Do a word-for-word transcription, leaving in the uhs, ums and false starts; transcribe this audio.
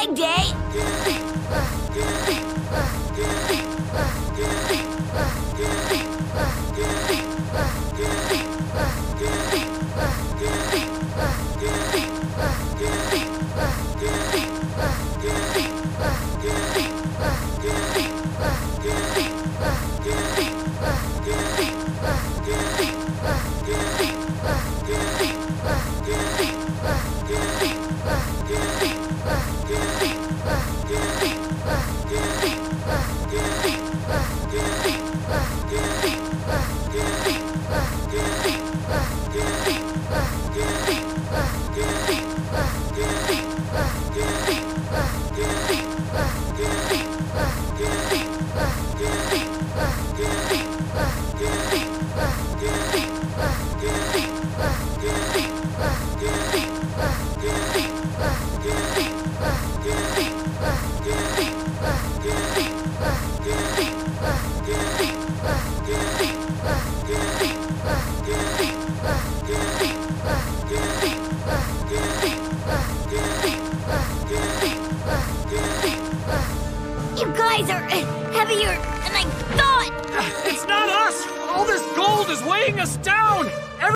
leg day. You guys are heavier than I thought! It's not us! All this gold is weighing us down!